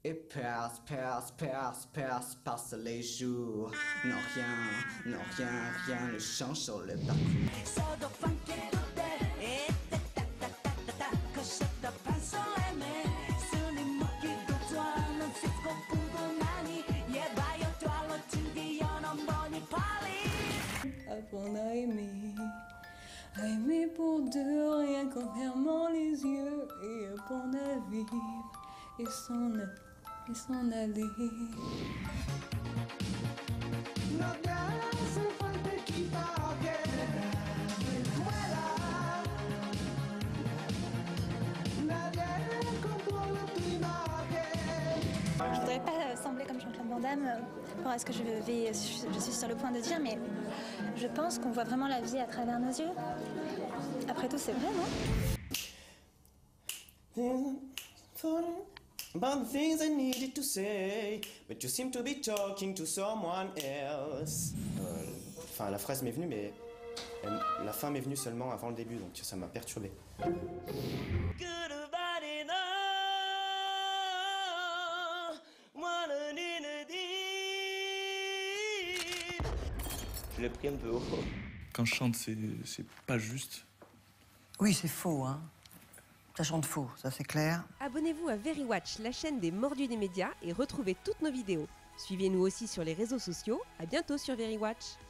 Et passe les jours. Non, rien ne change sur le parcours. Apprendre à aimer pour deux, rien qu'en fermant les yeux, et apprendre à vivre et s'en aller. Je voudrais pas sembler comme Jean-Claude Van Damme par rapport à ce que je suis sur le point de dire, mais je pense qu'on voit vraiment la vie à travers nos yeux. Après tout, c'est vrai, non? About the things I needed to say, but you seem to be talking to someone else. Enfin, la phrase m'est venue, mais la fin m'est venue seulement avant le début, donc ça m'a perturbé. Je l'ai pris un peu haut. Quand je chante, c'est pas juste. Oui, c'est faux, hein. Ça chante faux, ça c'est clair. Abonnez-vous à Very Watch, la chaîne des mordus des médias, et retrouvez toutes nos vidéos. Suivez-nous aussi sur les réseaux sociaux. À bientôt sur Very Watch.